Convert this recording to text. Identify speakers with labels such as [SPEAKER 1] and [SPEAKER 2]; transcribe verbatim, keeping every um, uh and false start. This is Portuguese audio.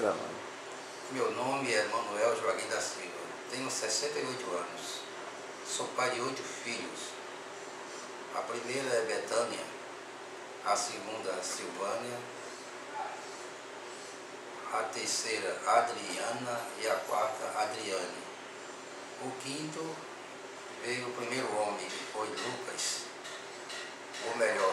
[SPEAKER 1] gravando.
[SPEAKER 2] Meu nome é Manuel Joaquim da Silva, tenho sessenta e oito anos, sou pai de oito filhos. A primeira é Betânia, a segunda Silvânia, a terceira Adriana e a quarta Adriane. O quinto veio o primeiro homem, que foi Lucas, ou melhor,